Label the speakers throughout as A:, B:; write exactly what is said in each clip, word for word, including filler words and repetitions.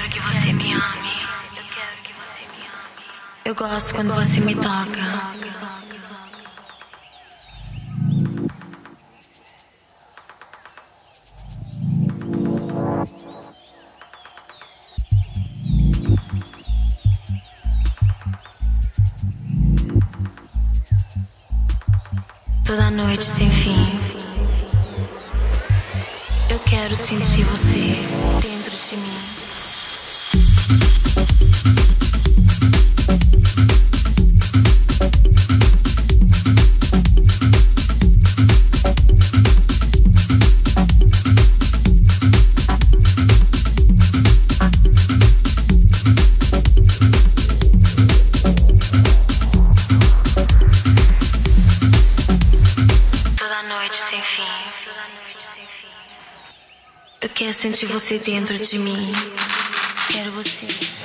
A: quero que você me ame. Eu quero que você me ame. Eu gosto quando você me toca. Toda noite sem fim. Eu quero sentir você dentro de mim. Eu quero sentir você dentro de mim. Quero você.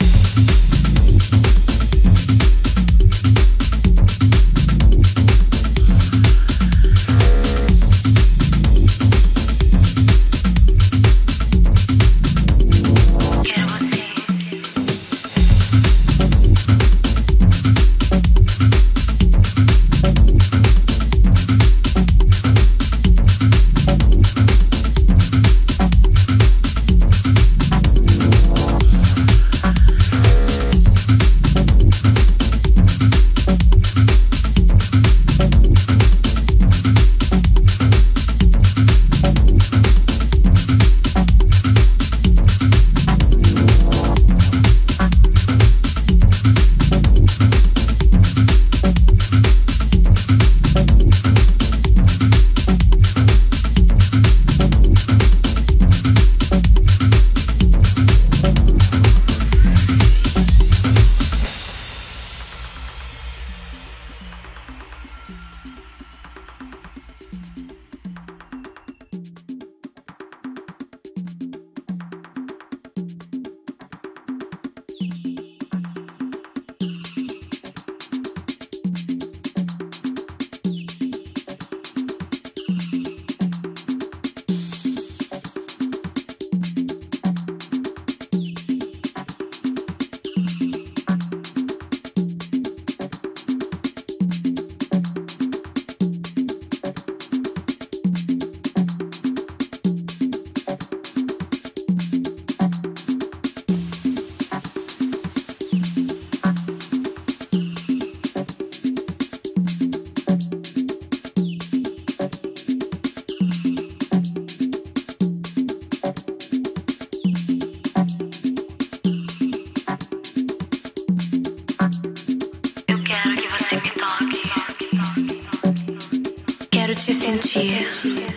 A: Te sentir,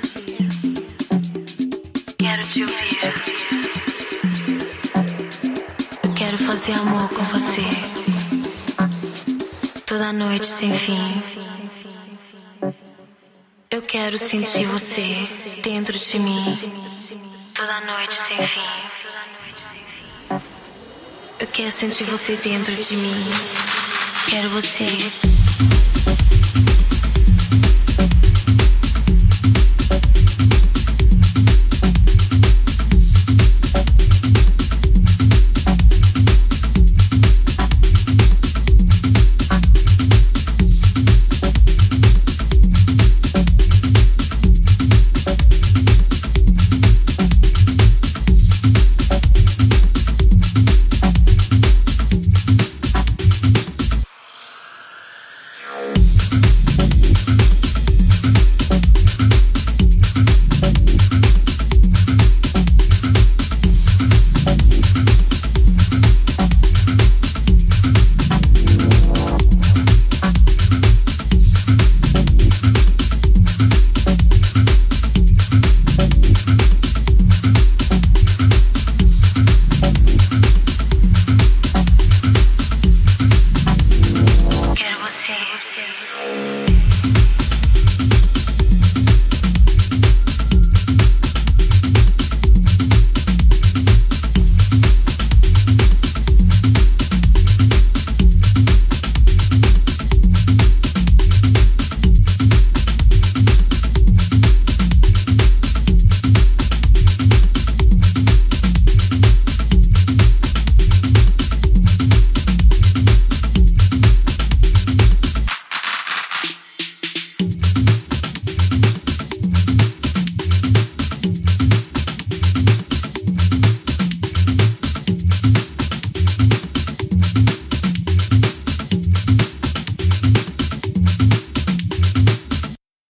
A: quero te ouvir, quero fazer amor com você, toda noite sem fim. Eu quero sentir você dentro de mim, toda noite sem fim. Eu quero sentir você dentro de mim, quero você.